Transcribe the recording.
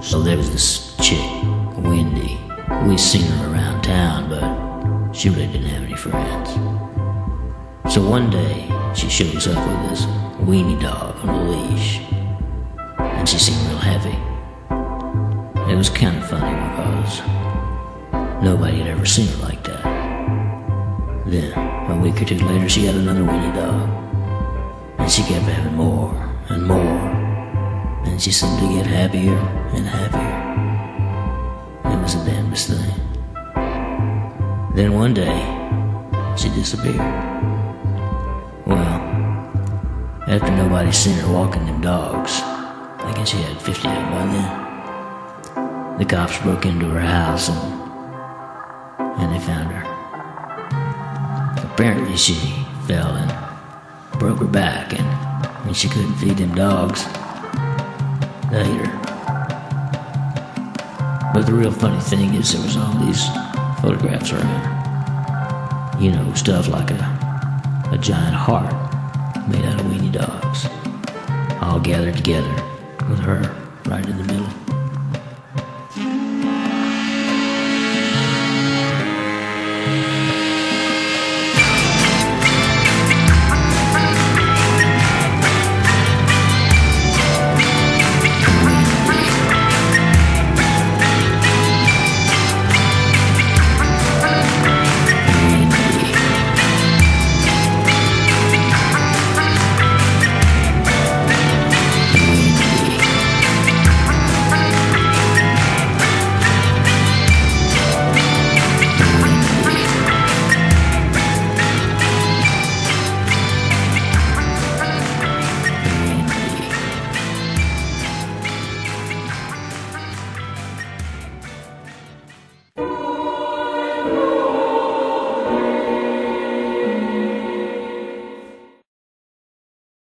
So there was this chick, Wendy. We seen her around town, but she really didn't have any friends. So one day, she shows up with this weenie dog on a leash, and she seemed real heavy. It was kind of funny because nobody had ever seen her like that. Then, a week or two later, she had another weenie dog, and she kept having more and more, and she seemed to get happier and happier. It was the damnedest thing. Then one day, she disappeared. Well, after nobody seen her walking them dogs, I guess she had 50 of them by then, the cops broke into her house and they found her. Apparently she fell and broke her back, and when she couldn't feed them dogs, they ate her. But the real funny thing is there was all these photographs around. You know, stuff like a giant heart made out of weenie dogs, all gathered together with her right in the middle.